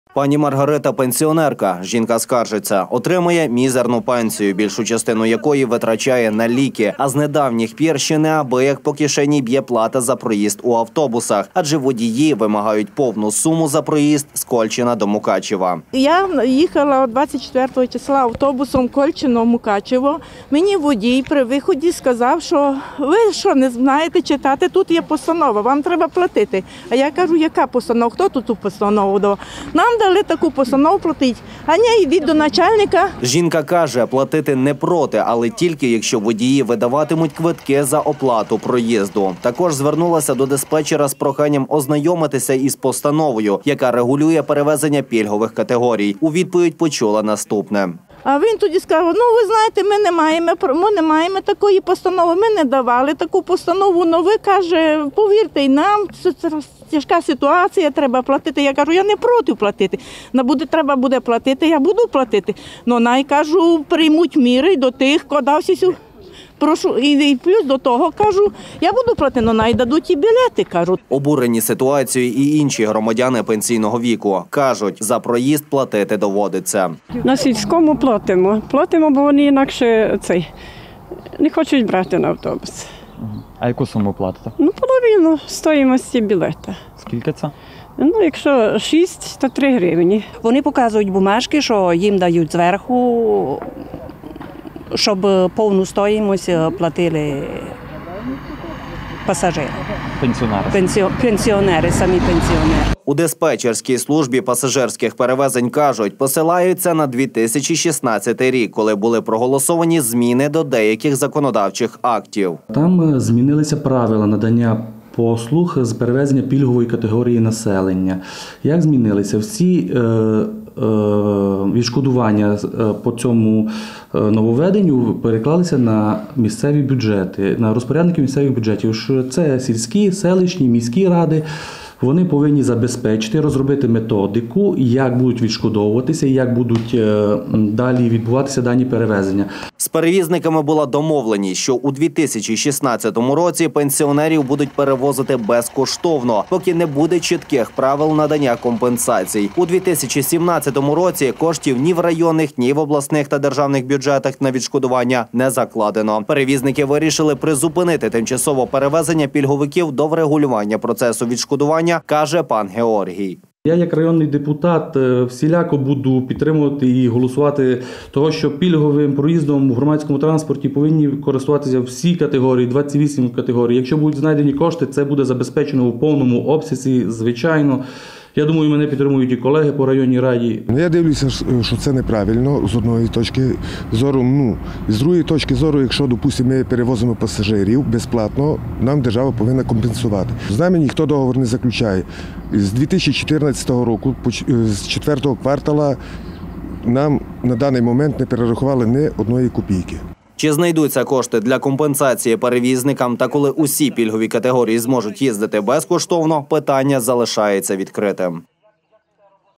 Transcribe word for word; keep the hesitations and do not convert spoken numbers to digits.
Пані Маргарита – пенсіонерка. Жінка скаржиться. Отримує мізерну пенсію, більшу частину якої витрачає на ліки. А з недавніх пір ще неабияк по кишені б'є плата за проїзд у автобусах. Адже водії вимагають повну суму за проїзд з Кольчина до Мукачева. Я їхала двадцять четвертого числа автобусом Кольчино-Мукачево. Мені водій при виході сказав, що ви що, не знаєте читати, тут є постанова, вам треба платити. А я кажу, яка постанова, хто тут ту постанову дав? Нам дали таку постанову платити, а не йдіть до начальника. Жінка каже, платити не проти, але тільки якщо водії видаватимуть квитки за оплату проїзду. Також звернулася до диспетчера з проханням ознайомитися із постановою, яка регулює перевезення пільгових категорій. У відповідь почула наступне. А він тоді сказав, ну ви знаєте, ми не маємо, ми не маємо такої постанови, ми не давали таку постанову, але ви, каже, повірте, і нам це тяжка ситуація, треба платити. Я кажу, я не проти платити, буде, треба буде платити, я буду платити. Ну, най, кажу, приймуть міри до тих, хто дався сюди. Прошу, і плюс до того, кажу, я буду платити, але найдадуть і білети, кажу. Обурені ситуацією і інші громадяни пенсійного віку. Кажуть, за проїзд платити доводиться. На сільському платимо. Платимо, бо вони інакше цей, не хочуть брати на автобус. А яку суму платите? Ну, половину стоїмості білета. Скільки це? Ну, якщо шість, то три гривні. Вони показують бумажки, що їм дають зверху, щоб повну стоїмость платили пасажири. Пенсіонери. Пенсіо... Пенсіонери, самі пенсіонери. У диспетчерській службі пасажирських перевезень кажуть, посилаються на дві тисячі шістнадцятий рік, коли були проголосовані зміни до деяких законодавчих актів. Там змінилися правила надання послуг з перевезення пільгової категорії населення. Як змінилися? Всі е, е, відшкодування по цьому нововведенню переклалися на місцеві бюджети, на розпорядників місцевих бюджетів. Це сільські, селищні, міські ради. Вони повинні забезпечити, розробити методику, як будуть відшкодовуватися, як будуть далі відбуватися дані перевезення. З перевізниками була домовленість, що у дві тисячі шістнадцятому році пенсіонерів будуть перевозити безкоштовно, поки не буде чітких правил надання компенсацій. У дві тисячі сімнадцятому році коштів ні в районних, ні в обласних та державних бюджетах на відшкодування не закладено. Перевізники вирішили призупинити тимчасово перевезення пільговиків до врегулювання процесу відшкодування, каже пан Георгій. Я як районний депутат всіляко буду підтримувати і голосувати того, що пільговим проїздом у громадському транспорті повинні користуватися всі категорії, двадцять вісім категорій. Якщо будуть знайдені кошти, це буде забезпечено у повному обсязі, звичайно. Я думаю, мене підтримують і колеги по районній раді. Я дивлюся, що це неправильно з одної точки зору. Ну, з другої точки зору, якщо, допустимо, ми перевозимо пасажирів безплатно, нам держава повинна компенсувати. З нами ніхто договор не заключає. З дві тисячі чотирнадцятого року, з четвертого квартала, нам на даний момент не перерахували ні одної копійки. Чи знайдуться кошти для компенсації перевізникам та коли усі пільгові категорії зможуть їздити безкоштовно, питання залишається відкритим.